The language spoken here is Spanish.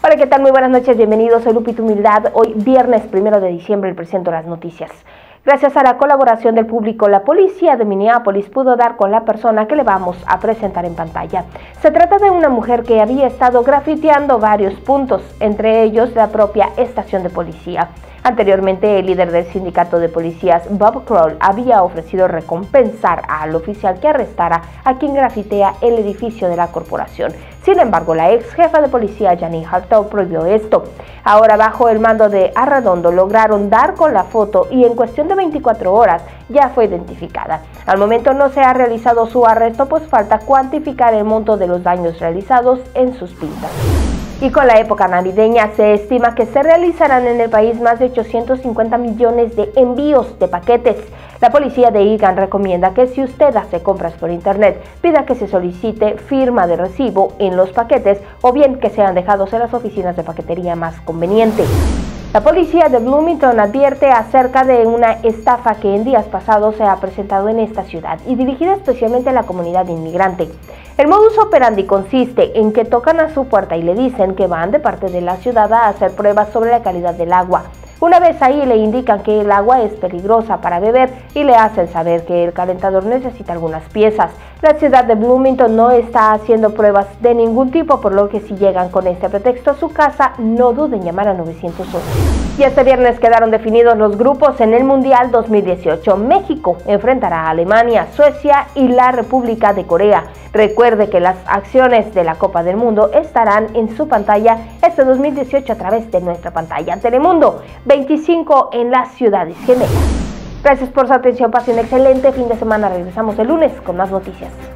Hola, ¿qué tal? Muy buenas noches, bienvenidos, soy Lupita Humildad. Hoy viernes 1 de diciembre les presento las noticias. Gracias a la colaboración del público, la policía de Minneapolis pudo dar con la persona que le vamos a presentar en pantalla. Se trata de una mujer que había estado grafiteando varios puntos, entre ellos la propia estación de policía. Anteriormente, el líder del sindicato de policías, Bob Kroll, había ofrecido recompensar al oficial que arrestara a quien grafitea el edificio de la corporación. Sin embargo, la ex jefa de policía, Janine Hartow, prohibió esto. Ahora, bajo el mando de Arredondo, lograron dar con la foto y en cuestión de 24 horas ya fue identificada. Al momento no se ha realizado su arresto, pues falta cuantificar el monto de los daños realizados en sus pintas. Y con la época navideña se estima que se realizarán en el país más de 850 millones de envíos de paquetes. La policía de Eagan recomienda que si usted hace compras por internet, pida que se solicite firma de recibo en los paquetes o bien que sean dejados en las oficinas de paquetería más convenientes. La policía de Bloomington advierte acerca de una estafa que en días pasados se ha presentado en esta ciudad y dirigida especialmente a la comunidad inmigrante. El modus operandi consiste en que tocan a su puerta y le dicen que van de parte de la ciudad a hacer pruebas sobre la calidad del agua. Una vez ahí le indican que el agua es peligrosa para beber y le hacen saber que el calentador necesita algunas piezas. La ciudad de Bloomington no está haciendo pruebas de ningún tipo, por lo que si llegan con este pretexto a su casa, no duden en llamar a 911. Y este viernes quedaron definidos los grupos en el Mundial 2018. México enfrentará a Alemania, Suecia y la República de Corea. Recuerde que las acciones de la Copa del Mundo estarán en su pantalla este 2018 a través de nuestra pantalla Telemundo 25 en las ciudades gemelas. Gracias por su atención, pasen un excelente fin de semana. Regresamos el lunes con más noticias.